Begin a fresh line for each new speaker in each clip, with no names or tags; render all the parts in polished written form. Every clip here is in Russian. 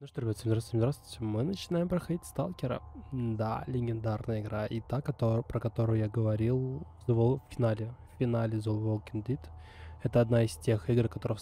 Ну что, ребят, всем здравствуйте, здравствуйте. Мы начинаем проходить Сталкера. Да, легендарная игра. И та, про которую я говорил в финале The Walking Dead. Это одна из тех игр, которая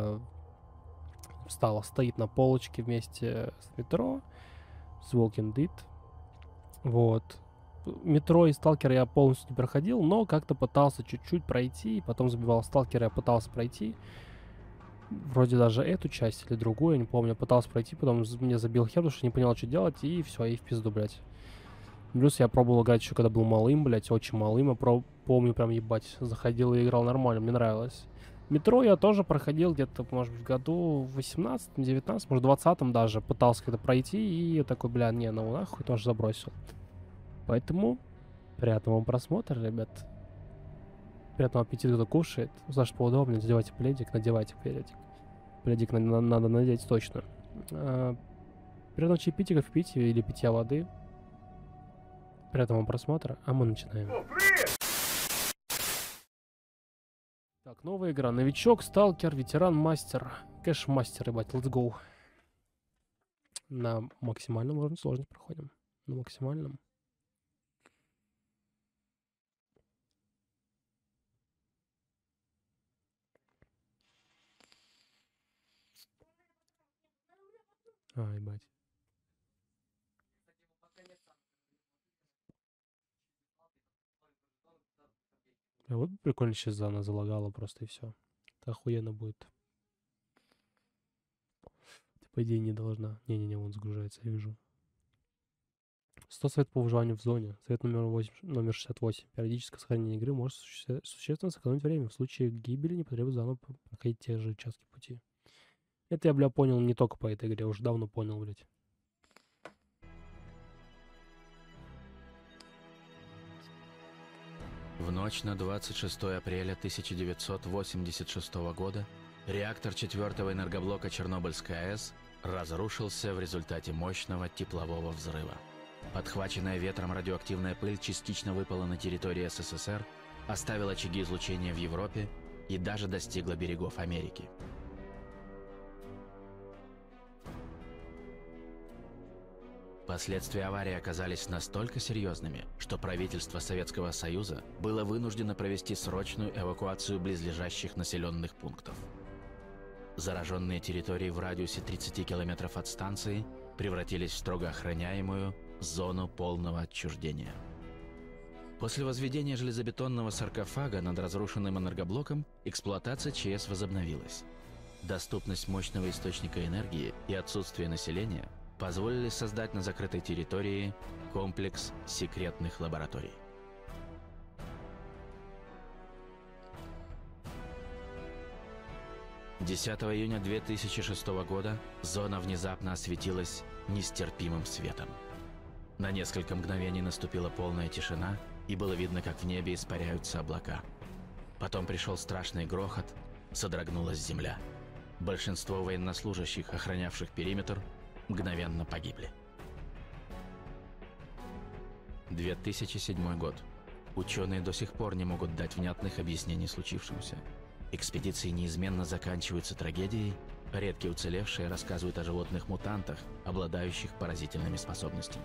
стоит на полочке вместе с метро, с Walking Dead. Вот. Метро и Сталкера я полностью не проходил, но как-то пытался чуть-чуть пройти, потом забивал Сталкера, я пытался пройти. Вроде даже эту часть или другую, я не помню. Пытался пройти, потом мне забил хер, потому что не понял, что делать, и все, и в пизду, блядь. Плюс я пробовал играть еще когда был малым, блядь, очень малым. Помню, прям ебать, заходил и играл нормально, мне нравилось. Метро я тоже проходил где-то, может быть, в году 18, 19, может, 20 даже. Пытался когда пройти, и я такой, бля, не, ну нахуй, тоже забросил. Поэтому приятного вам просмотра, ребят. Приятного аппетита, кто кушает. Саша, поудобнее, надевайте пледик. Пледик надо надеть точно. Приятного чаепития, впития или питья воды. Приятного просмотра, а мы начинаем. Так, новая игра. Новичок, сталкер, ветеран, мастер. Кэш-мастер, ебать, let's go. На максимальном уровне сложность проходим. На максимальном. Ебать. А вот прикольно сейчас заново залагало просто и все. Это охуенно будет. Ты, по идее, не должна. Не-не-не, он загружается, я вижу. 100 совет по выживанию в зоне. Совет номер 68. Периодическое сохранение игры может существенно сэкономить время. В случае гибели не потребуется заново проходить те же участки пути. Это я, бля, понял не только по этой игре, уже давно понял, блядь.
В ночь на 26 апреля 1986 года реактор 4-го энергоблока Чернобыльской АЭС разрушился в результате мощного теплового взрыва. Подхваченная ветром радиоактивная пыль частично выпала на территории СССР, оставила очаги излучения в Европе и даже достигла берегов Америки. Последствия аварии оказались настолько серьезными, что правительство Советского Союза было вынуждено провести срочную эвакуацию близлежащих населенных пунктов. Зараженные территории в радиусе 30 километров от станции превратились в строго охраняемую зону полного отчуждения. После возведения железобетонного саркофага над разрушенным энергоблоком эксплуатация ЧС возобновилась. Доступность мощного источника энергии и отсутствие населения позволили создать на закрытой территории комплекс секретных лабораторий. «10 июня 2006 года зона внезапно осветилась нестерпимым светом. На несколько мгновений наступила полная тишина, и было видно, как в небе испаряются облака. Потом пришел страшный грохот, содрогнулась земля. Большинство военнослужащих, охранявших периметр, мгновенно погибли. 2007 год. Ученые до сих пор не могут дать внятных объяснений случившемуся. Экспедиции неизменно заканчиваются трагедией, а редкие уцелевшие рассказывают о животных-мутантах, обладающих поразительными способностями.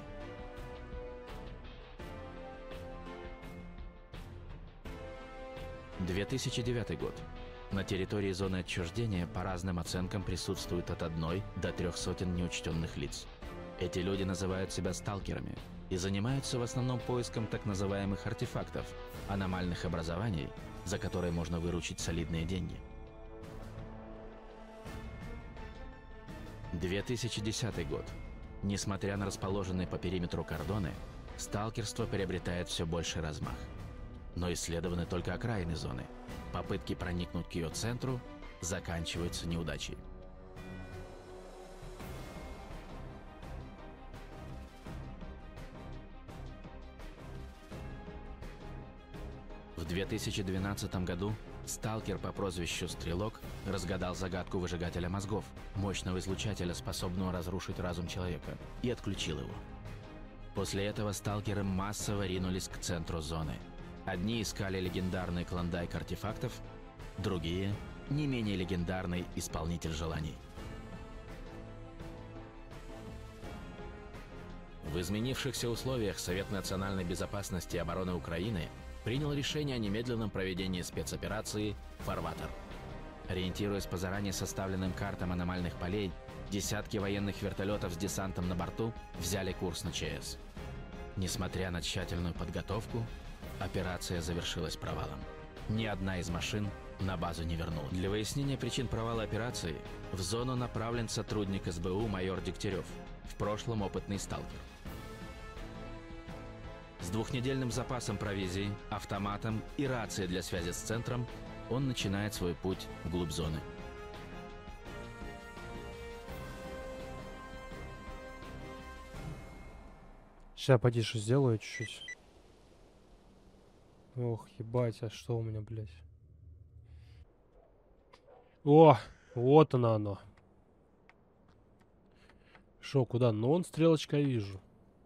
— 2009 год. На территории зоны отчуждения по разным оценкам присутствует от 1 до 3 сотен неучтенных лиц. Эти люди называют себя сталкерами и занимаются в основном поиском так называемых артефактов, аномальных образований, за которые можно выручить солидные деньги. 2010 год. Несмотря на расположенные по периметру кордоны, сталкерство приобретает все больший размах. Но исследованы только окраины зоны. Попытки проникнуть к ее центру заканчиваются неудачей. В 2012 году сталкер по прозвищу Стрелок разгадал загадку выжигателя мозгов, мощного излучателя, способного разрушить разум человека, и отключил его. После этого сталкеры массово ринулись к центру зоны. Одни искали легендарный клондайк артефактов, другие – не менее легендарный исполнитель желаний. В изменившихся условиях Совет национальной безопасности и обороны Украины принял решение о немедленном проведении спецоперации «Фарватер». Ориентируясь по заранее составленным картам аномальных полей, десятки военных вертолетов с десантом на борту взяли курс на ЧС. Несмотря на тщательную подготовку, операция завершилась провалом. Ни одна из машин на базу не вернулась. Для выяснения причин провала операции в зону направлен сотрудник СБУ майор Дегтярев, в прошлом опытный сталкер. С двухнедельным запасом провизии, автоматом и рацией для связи с центром он начинает свой путь вглубь зоны.
Сейчас потише сделаю чуть-чуть. Ох, ебать, а что у меня, блядь? О, вот оно. Шо, куда? Ну, вон стрелочка вижу.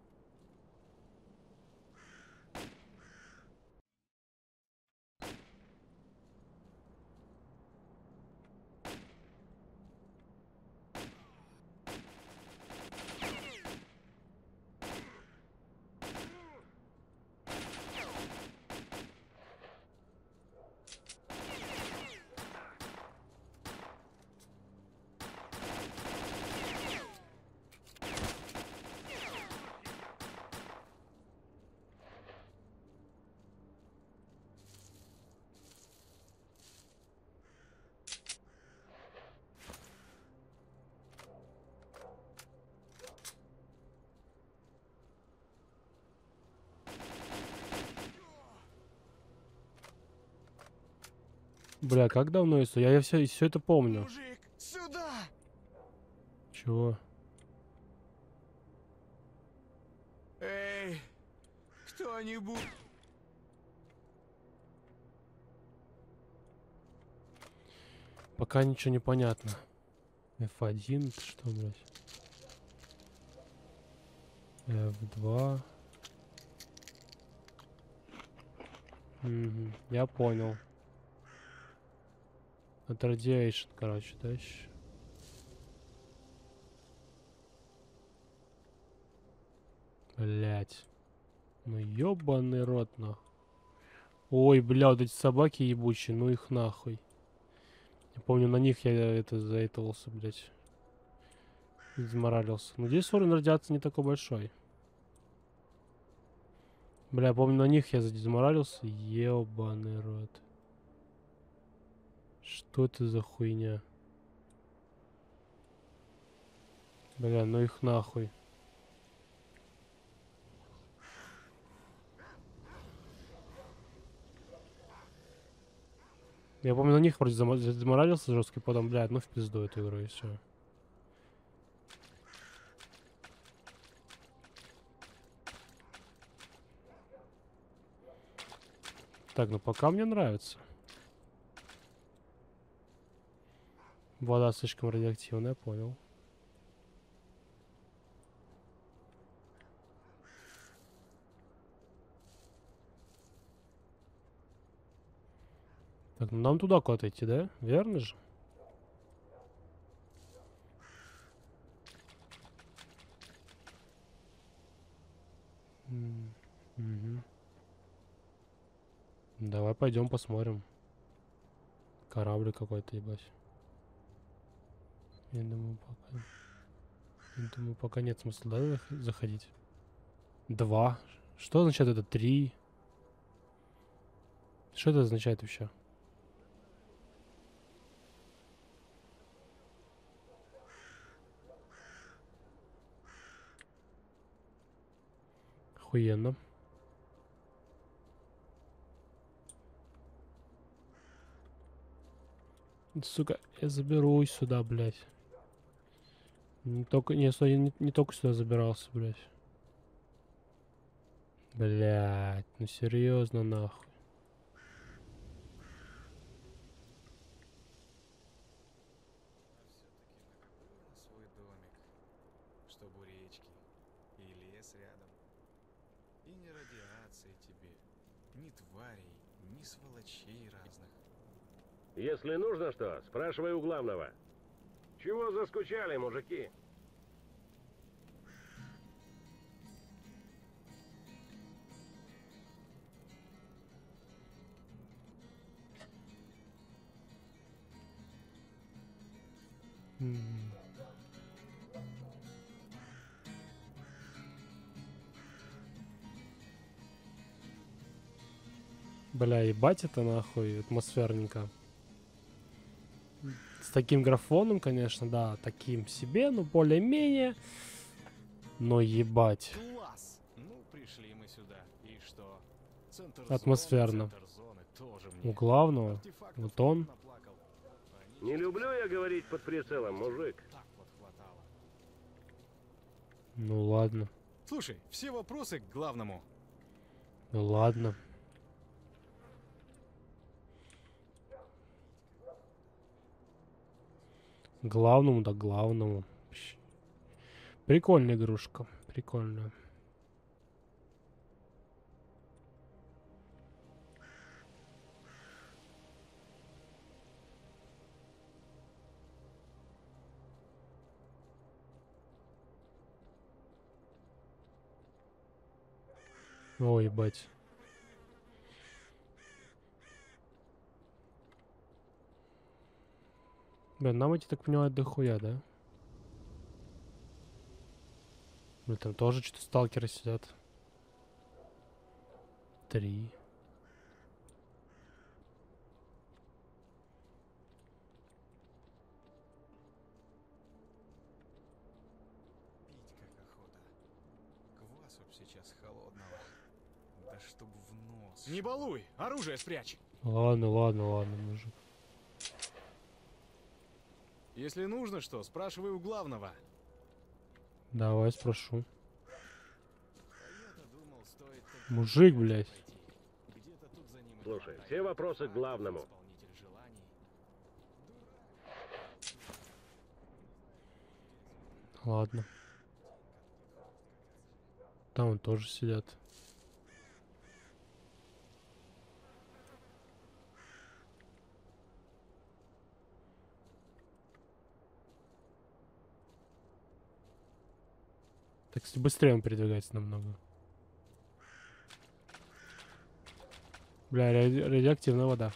Бля, как давно это? Я все это помню.
Мужик, сюда!
Чего?
Эй, кто-нибудь?
Пока ничего не понятно. F1, это что, блядь? F2. Угу, я понял. Это Radiation, короче, да, еще? Блять. Ну ёбаный рот, нахуй. Ой, бля, вот эти собаки ебучие, ну их нахуй. Я помню, на них я это заитывался, блять. Изморалился. Но здесь уровень радиации не такой большой. Бля, я помню, на них я задезморалился. Ёбаный рот. Что это за хуйня? Бля, ну их нахуй. Я помню, на них вроде заморалился жесткий, потом, блядь, ну в пизду эту игру и все. Так, ну пока мне нравится. Вода слишком радиоактивная, понял. Так, ну нам туда куда-то идти, да? Верно же? Угу. Давай пойдем посмотрим. Корабль какой-то, ебать. Я думаю, пока нет смысла, да, заходить. 2. Что означает это? 3. Что это означает вообще? Охуенно. Сука, я заберусь сюда, блядь. Не только, не только сюда забирался, блядь. Блядь, ну серьезно, нахуй.
Свой домик, чтобы у речки и лес рядом. И ни радиации тебе, ни тварей, ни сволочей разных.
Если нужно что, спрашивай у главного. Чего заскучали, мужики?
М. Бля, ебать это нахуй атмосферненько. С таким графоном, конечно, да, таким себе, но более-менее. Но ебать.
Класс! Ну, пришли мы сюда. И что? Центр
Атмосферно.
центр зоны тоже
У
мне.
главного,
Артефактов
вот он.
наплакал. А
Не
ничего,
люблю я говорить под прицелом, мужик.
так вот хватало.
Ну ладно,
Слушай, все вопросы к главному.
ну ладно. Главному, да главному. Прикольная игрушка, прикольная. Ой, ебать. Блин, нам эти, так понимаю, дохуя, да? Блин, там тоже что-то сталкеры сидят. 3.
Пить как охота. Квасу б сейчас холодного. Да чтоб в нос. Не балуй! Оружие спрячь!
Ладно, ладно, ладно, мужик.
Если нужно что, спрашивай у главного.
Давай спрошу.
Я-то думал, стоит только
Мужик, блядь.
пойти. Где-то тут за ним и
Слушай,
хватает.
все вопросы к главному.
Исполнитель желаний.
Ладно. Там вон тоже сидят. Так, если быстрее он передвигается намного. Бля, радиоактивная вода.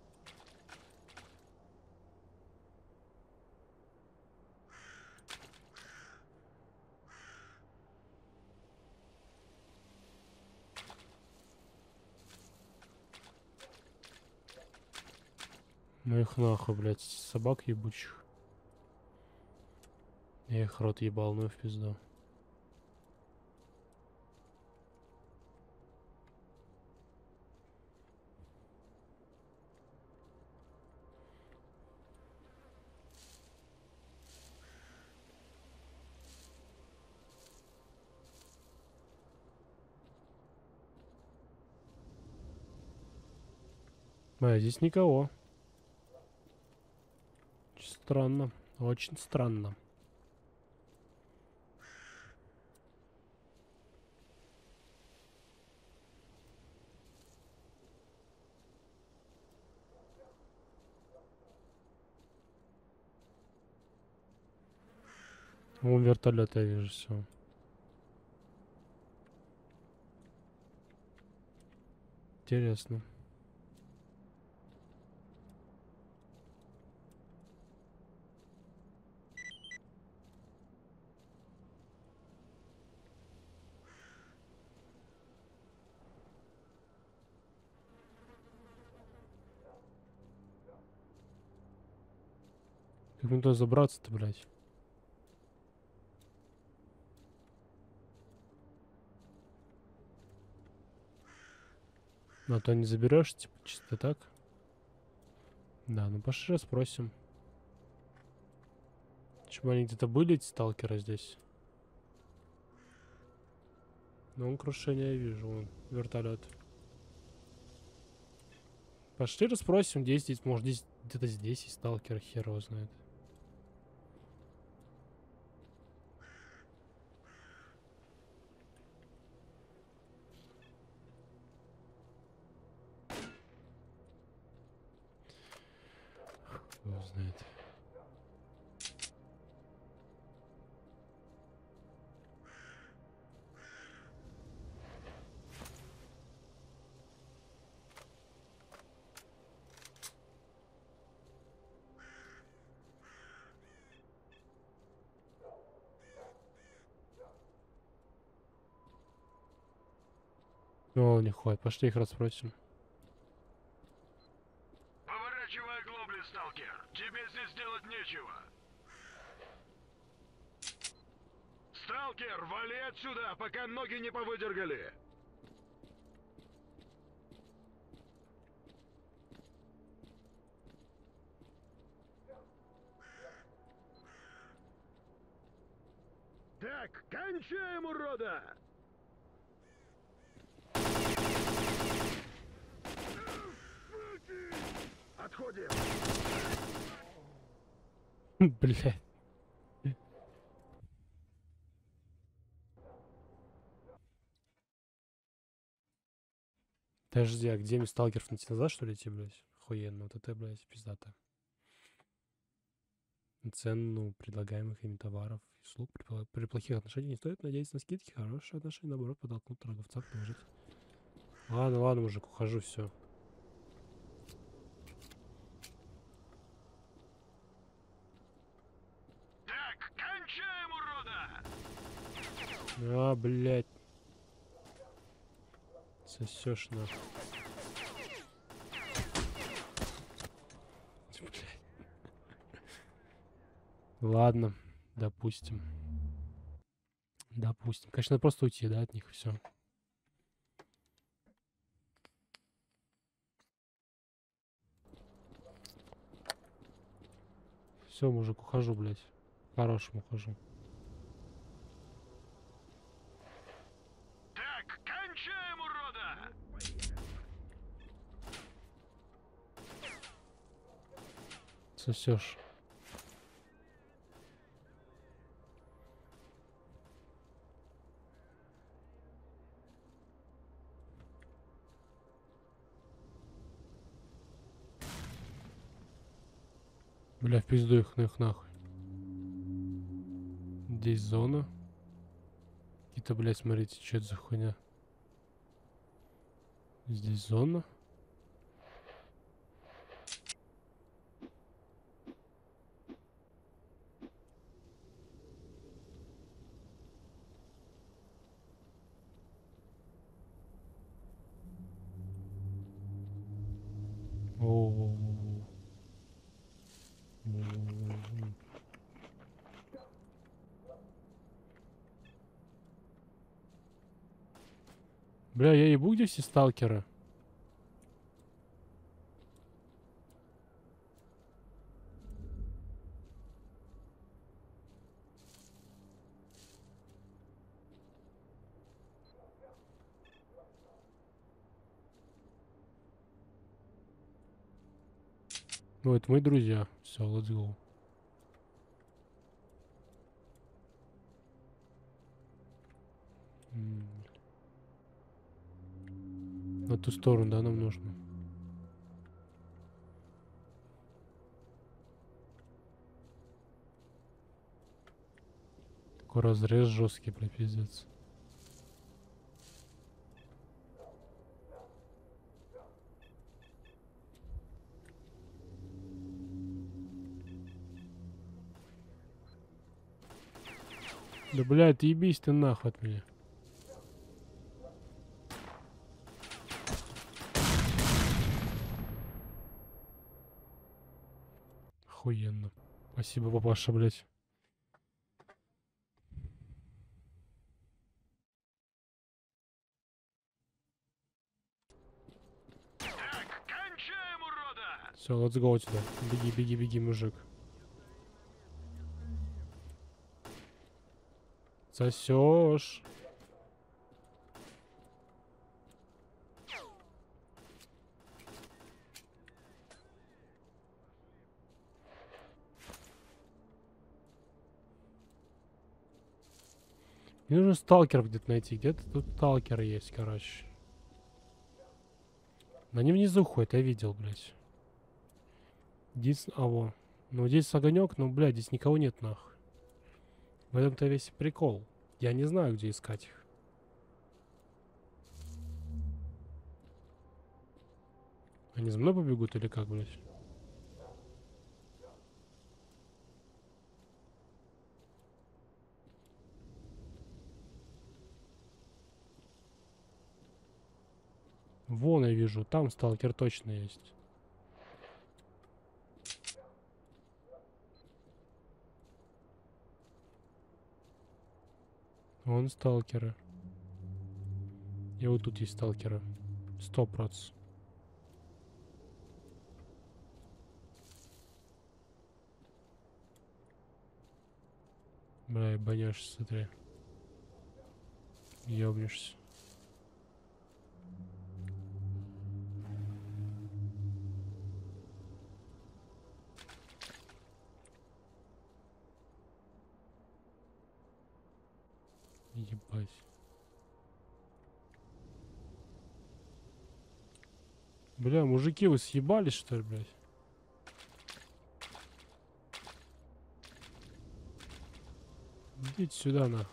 Ну их нахуй, блядь, собак ебучих. Я их рот ебал, ну и в пизду. А, здесь никого. Странно. Очень странно. Вон вертолет, я вижу, все. Интересно. Как мне туда забраться-то, блядь? Ну, а то не заберешь, типа, чисто так. Да, ну пошли спросим. Чтобы они где-то были, эти сталкеры здесь. Ну, он крушение я вижу, вон, вертолет. Пошли расспросим, где здесь, может, здесь где-то здесь есть сталкеры, хер его знает. Хуй его знает. О, не ходит. Пошли их расспросим.
Поворачивай глобли, сталкер. Тебе здесь делать нечего. Сталкер, вали отсюда, пока ноги не повыдергали. Так, кончаем, урода! Отходим!
Блядь. Подожди, а где мне сталкеров найти назад, что ли, идти, блядь? Охуенно, вот это, блядь, пиздата. Цену предлагаемых ими товаров и услуг при плохих отношениях не стоит надеяться на скидки. Хорошие отношения, наоборот, подтолкнут торговца к положить. Ладно, ладно, мужик, ухожу, все.
Так, кончаем, урода!
А, блядь. Сосешь нахуй. Блядь. Ладно, допустим. Допустим. Конечно, надо просто уйти, да, от них, все. Все, мужик, ухожу, блядь. Хорошим ухожу.
Так, кончаем, урода!
Сосешь. Бля, в пизду их нахуй. Здесь зона. Какие-то, блядь, смотрите, что это за хуйня. Здесь зона. О-о-о. Бля, я ебу, где все сталкеры. Ну, это мои друзья. Все, let's go. На ту сторону, да, нам нужно. Такой разрез жесткий, бля, пиздец. Да, блядь, ебись ты нахуй от меня. Охуенно. Спасибо, папаша, блядь.
Так, кончаем, урода!
Все, let's go отсюда. Беги, беги, беги, мужик. Сосешь. Мне нужно сталкеров где-то найти. Где-то тут сталкер есть, короче. Но они внизу ходят, я видел, блядь. Здесь, а во. Ну, здесь огонек, но, блядь, здесь никого нет, нахуй. В этом-то весь прикол. Я не знаю, где искать их. Они за мной побегут или как, блядь? Вон я вижу, там сталкер точно есть. Вон сталкеры. И вот тут есть сталкеры. 100%. Бля, ебанешься, смотри. Ёбнешься. Ебать. Бля, мужики, вы съебались, что ли, блядь? Идите сюда, нахуй.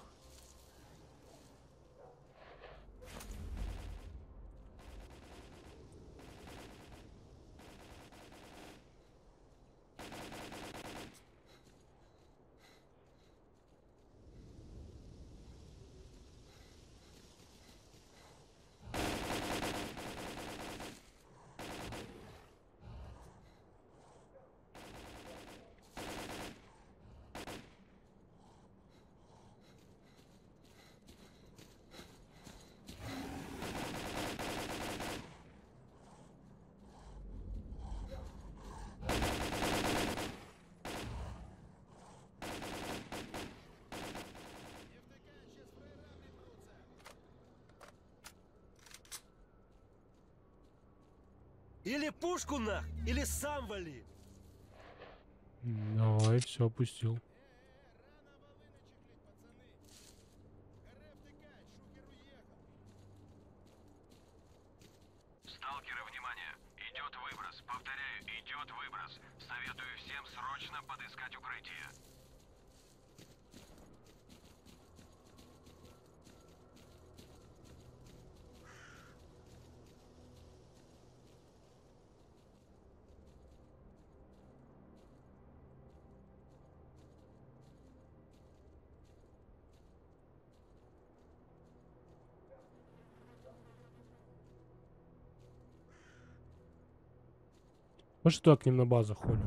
Или пушку нах, или сам вали.
Давай, все, опустил.
Сталкеры, внимание! Идет выброс. Повторяю, идет выброс. Советую всем срочно подыскать укрытие.
Мы что, к ним на базу ходим?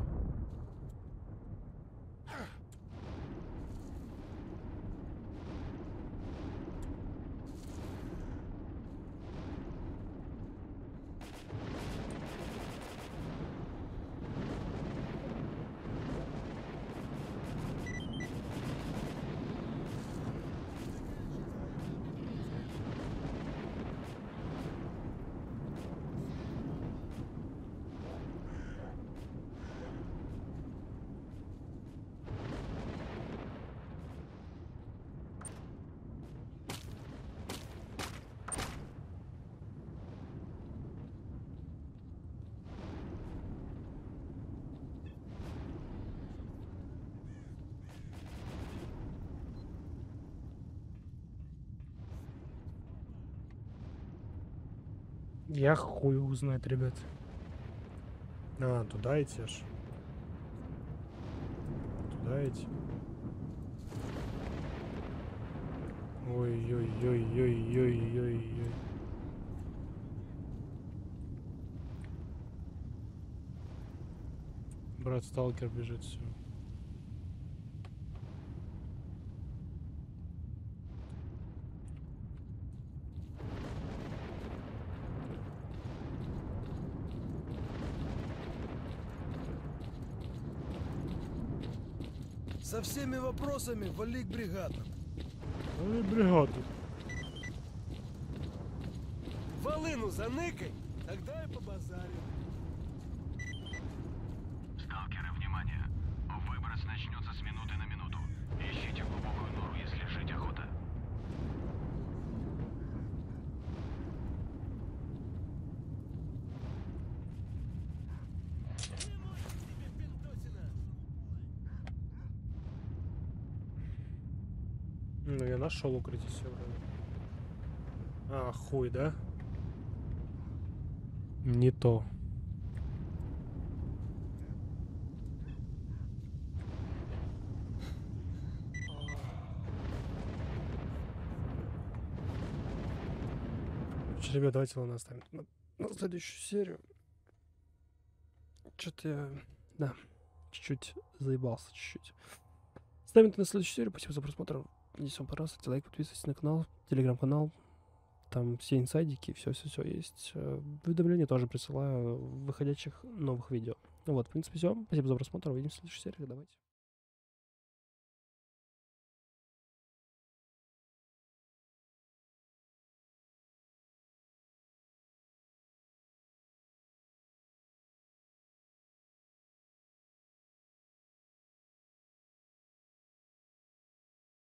Я хуй узнать, ребят. А, туда идти аж. Туда идти. Ой-ой-ой-ой-ой-ой-ой. Брат, сталкер бежит, все.
Со всеми вопросами вали к бригадам.
Ой, бригаду.
Волыну заныкай, тогда и побазарим.
Сталкеры, внимание! Выброс начнется с минуты на минуту. Ищите глубокую нору, если жить охота.
Ну, я нашел укрытие все вроде. А, хуй, да? Не то. Ребят, давайте луна оставим. на следующую серию. Что-то я, да, чуть-чуть заебался, чуть-чуть. Ставим это на следующую серию. Спасибо за просмотр. Если вам понравилось, ставьте лайк, подписывайтесь на канал, телеграм-канал. Там все инсайдики, все есть. Уведомления тоже присылаю выходящих новых видео. Ну вот, в принципе, все. Спасибо за просмотр. Увидимся в следующей серии. Давайте.